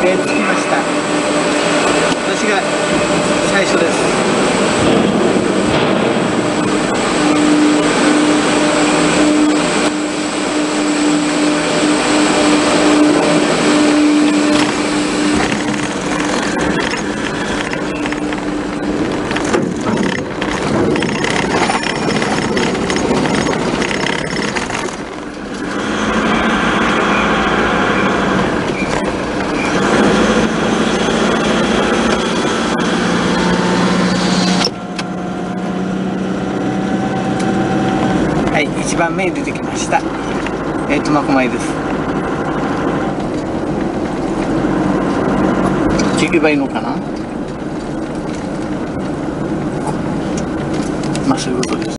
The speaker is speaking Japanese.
着きました。私が最初です。はい、1番目に出てきました。苫小牧です。行けばいいのかな。まあそういうことです。